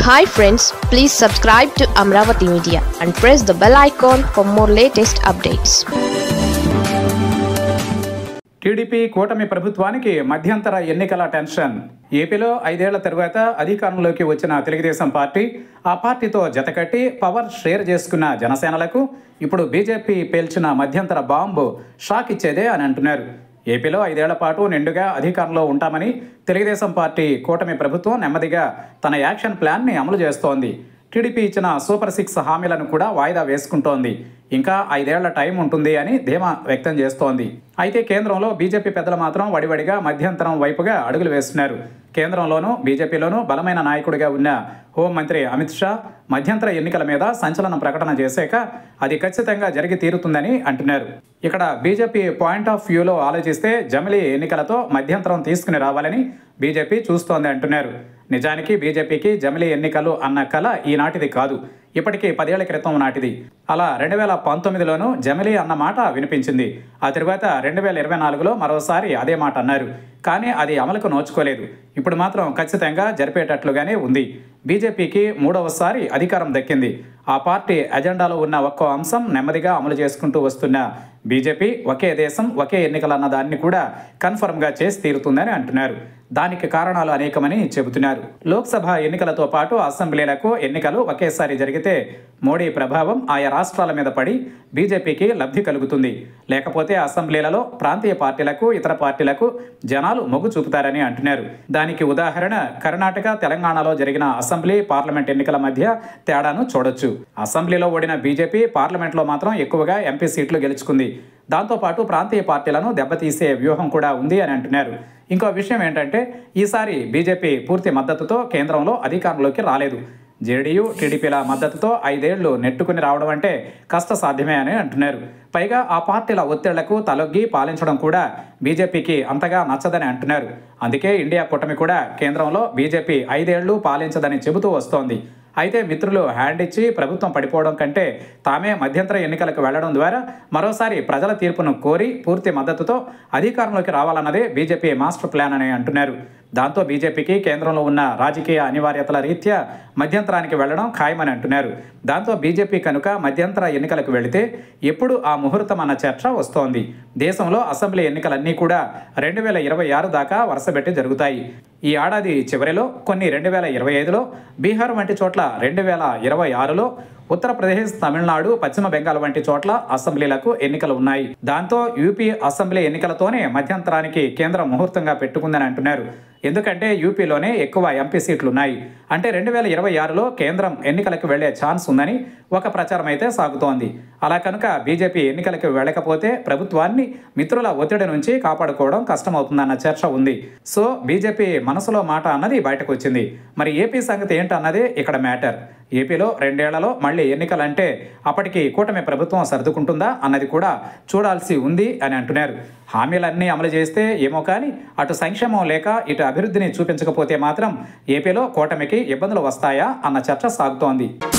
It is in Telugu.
Hi friends, please subscribe to Amravati Media and press the bell icon for more latest updates. TDP కూటమి ప్రభుత్వానికి మధ్యంతర ఎన్నికల టెన్షన్. ఏపీలో 5 ఏళ్ల తరువాత అధికారంలోకి వచ్చిన తెలుగుదేశం పార్టీ, ఆ పార్టీతో జతకట్టి పవర్ షేర్ చేసుకున్న జనసేనలకు ఇప్పుడు బీజేపీ పేల్చిన మధ్యంతర బాంబు షాక్ ఇచ్చేదే అని అంటున్నారు. ఏపీలో 5 ఏళ్ల పాటు నిండుగా అధికారంలో ఉంటామని తెలుగుదేశం పార్టీ కూటమి ప్రభుత్వం నెమ్మదిగా తన యాక్షన్ ప్లాన్ని అమలు చేస్తోంది. టీడీపీ ఇచ్చిన సూపర్ 6 హామీలను కూడా వాయిదా వేసుకుంటోంది. ఇంకా 5 ఏళ్ల టైం ఉంటుంది అని ధీమా వ్యక్తం చేస్తోంది. అయితే కేంద్రంలో బీజేపీ పెద్దలు మాత్రం వడివడిగా మధ్యంతరం వైపుగా అడుగులు వేస్తున్నారు. కేంద్రంలోనూ బీజేపీలోనూ బలమైన నాయకుడిగా ఉన్న హోంమంత్రి అమిత్ షా మధ్యంతర ఎన్నికల మీద సంచలన ప్రకటన చేశాక అది ఖచ్చితంగా జరిగి తీరుతుందని అంటున్నారు. ఇక్కడ బీజేపీ పాయింట్ ఆఫ్ వ్యూలో ఆలోచిస్తే జమిలీ ఎన్నికలతో మధ్యంతరం తీసుకుని రావాలని బీజేపీ చూస్తోంది అంటున్నారు. నిజానికి బీజేపీకి జమిలీ ఎన్నికలు అన్న కల ఈనాటిది కాదు, ఇప్పటికీ 10 ఏళ్ల క్రితం నాటిది. అలా 2019లోనూ జమిలీ అన్న మాట వినిపించింది. ఆ తర్వాత 2024లో మరోసారి అదే మాట అన్నారు. కానీ అది అమలుకు నోచుకోలేదు. ఇప్పుడు మాత్రం ఖచ్చితంగా జరిపేటట్లుగానే ఉంది. బీజేపీకి 3వసారి అధికారం దక్కింది. ఆ పార్టీ ఎజెండాలో ఉన్న ఒక్కో అంశం నెమ్మదిగా అమలు చేసుకుంటూ వస్తున్న బీజేపీ ఒకే దేశం ఒకే ఎన్నికలన్న దాన్ని కూడా కన్ఫర్మ్గా చేసి తీరుతుందని అంటున్నారు. దానికి కారణాలు అనేకమని చెబుతున్నారు. లోక్సభ ఎన్నికలతో పాటు అసెంబ్లీలకు ఎన్నికలు ఒకేసారి జరిగితే మోడీ ప్రభావం ఆయా రాష్ట్రాల మీద పడి బీజేపీకి లబ్ధి కలుగుతుంది. లేకపోతే అసెంబ్లీలలో ప్రాంతీయ పార్టీలకు ఇతర పార్టీలకు జనాలు మొగ్గు చూపుతారని అంటున్నారు. దానికి ఉదాహరణ కర్ణాటక, తెలంగాణలో జరిగిన అసెంబ్లీ, పార్లమెంట్ ఎన్నికల మధ్య తేడాను చూడొచ్చు. అసెంబ్లీలో ఓడిన బీజేపీ పార్లమెంట్లో మాత్రం ఎక్కువగా ఎంపీ సీట్లు గెలుచుకుంది. దాంతోపాటు ప్రాంతీయ పార్టీలను దెబ్బతీసే వ్యూహం కూడా ఉంది అని అంటున్నారు. ఇంకో విషయం ఏంటంటే ఈసారి బీజేపీ పూర్తి మద్దతుతో కేంద్రంలో అధికారంలోకి రాలేదు. జేడీయూ, టీడీపీల మద్దతుతో 5 ఏళ్లు నెట్టుకుని రావడం అంటే కష్టసాధ్యమే అని అంటున్నారు. పైగా ఆ పార్టీల ఒత్తిళ్లకు తలొగ్గి పాలించడం కూడా బీజేపీకి అంతగా నచ్చదని అంటున్నారు. అందుకే ఇండియా కూటమి కూడా కేంద్రంలో బీజేపీ 5 ఏళ్లు పాలించదని చెబుతూ వస్తోంది. అయితే మిత్రులు హ్యాండ్ ఇచ్చి ప్రభుత్వం పడిపోవడం కంటే తామే మధ్యంతర ఎన్నికలకు వెళ్లడం ద్వారా మరోసారి ప్రజల తీర్పును కోరి పూర్తి మద్దతుతో అధికారంలోకి రావాలన్నదే బీజేపీ మాస్టర్ ప్లాన్ అని అంటున్నారు. దాంతో బీజేపీకి కేంద్రంలో ఉన్న రాజకీయ అనివార్యతల రీత్యా మధ్యంతరానికి వెళ్లడం ఖాయమని అంటున్నారు. దాంతో బీజేపీ కనుక మధ్యంతర ఎన్నికలకు వెళితే ఎప్పుడు ఆ ముహూర్తం అన్న చర్చ వస్తోంది. దేశంలో అసెంబ్లీ ఎన్నికలన్నీ కూడా 2026 దాకా వరుసపెట్టి జరుగుతాయి. ఈ ఏడాది చివరిలో కొన్ని 2025లో, బీహార్ వంటి చోట్ల 2026లో, ఉత్తరప్రదేశ్, తమిళనాడు, పశ్చిమ బెంగాల్ వంటి చోట్ల అసెంబ్లీలకు ఎన్నికలు ఉన్నాయి. దాంతో యూపీ అసెంబ్లీ ఎన్నికలతోనే మధ్యంతరానికి కేంద్రం ముహూర్తంగా పెట్టుకుందని అంటున్నారు. ఎందుకంటే యూపీలోనే ఎక్కువ ఎంపీ సీట్లున్నాయి. అంటే 2026లో కేంద్రం ఎన్నికలకు వెళ్లే ఛాన్స్ ఉందని ఒక ప్రచారం అయితే సాగుతోంది. అలా కనుక బీజేపీ ఎన్నికలకు వెళ్ళకపోతే ప్రభుత్వాన్ని మిత్రుల ఒత్తిడి నుంచి కాపాడుకోవడం కష్టమవుతుందన్న చర్చ ఉంది. సో బీజేపీ మనసులో మాట అన్నది బయటకు వచ్చింది. మరి ఏపీ సంగతి ఏంటన్నదే ఇక్కడ మ్యాటర్. ఏపీలో 2 ఏళ్లలో మళ్ళీ ఎన్నికలంటే అప్పటికి కూటమి ప్రభుత్వం సర్దుకుంటుందా అన్నది కూడా చూడాల్సి ఉంది అని అంటున్నారు. హామీలన్నీ అమలు చేస్తే ఏమో కానీ అటు సంక్షేమం లేక ఇటు అభివృద్ధిని చూపించకపోతే మాత్రం ఏపీలో కూటమికి ఇబ్బందులు వస్తాయా అన్న చర్చ సాగుతోంది.